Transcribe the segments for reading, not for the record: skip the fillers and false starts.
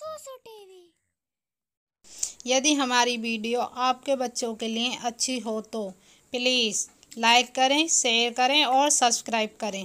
सोसो TV. यदि हमारी video आपके बच्चों के लिए अच्छी हो तो प्लीज़ लाइक करें, शेयर करें और सब्सक्राइब करें।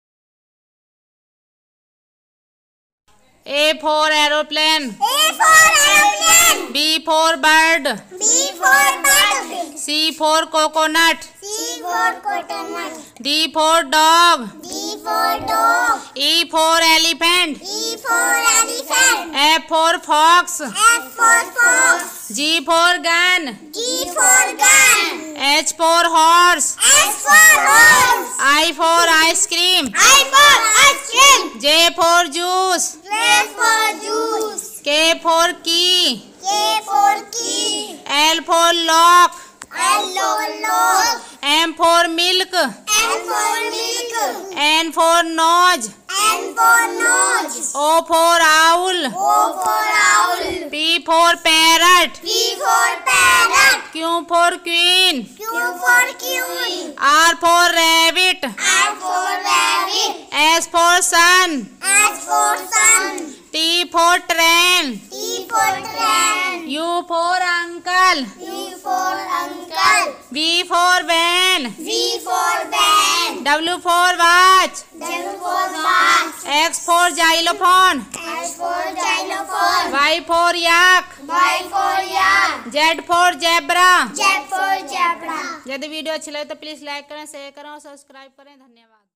A for aeroplane. A for aeroplane. B for bird. B for bird. C for coconut. C for coconut. D for dog. D for dog. E for elephant. E for elephant. F for fox. F for fox. G for gun. G for gun. H for horse. S for horse. I for ice cream. I for ice cream. J for juice. J for juice. K for key. K for key. L for lock. L for lock. M for milk. N for milk. N for nose. N for nose. O for owl. O for owl. P for parrot. P for parrot. Q for queen. Q for queen. R for rabbit. R for rabbit. S for sun. S for sun. T for train. T for train. U for uncle. U for uncle. V for van. V for van. W for watch. W for watch. X for xylophone. X for xylophone. Y for yak. Y for yak. Z for zebra। Z for zebra। यदि video अच्छी लगे तो please like करें, share करें और subscribe करें। धन्यवाद।